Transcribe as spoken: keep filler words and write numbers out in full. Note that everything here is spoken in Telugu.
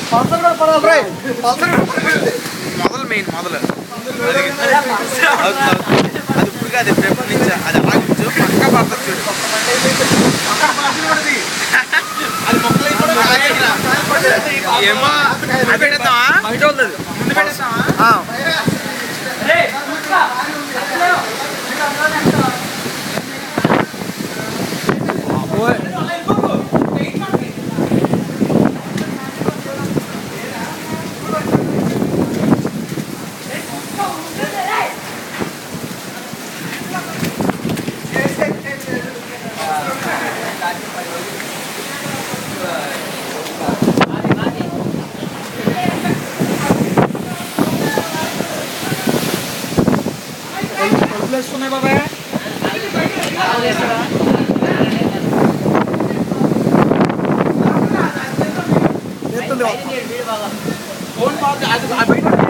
మొదలు మెయిన్ మొదలు అది ఇప్పుడు కాదు ఎప్పటి నుంచి అది ఆగించు పక్క పడుతుంది చూడు అది మొక్కలు ఏమో అది పెడతావా బయట అవుతుంది ముందు పెడతావా सुने बाबा फोन